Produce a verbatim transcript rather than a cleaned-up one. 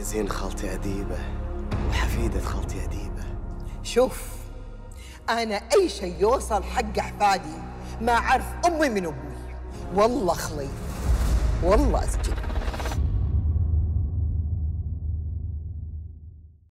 يزين خالتي أديبة وحفيدة خالتي أديبة. شوف، أنا أي شيء يوصل حق أحفادي ما أعرف أمي من أبوي، والله خلي والله أسجن.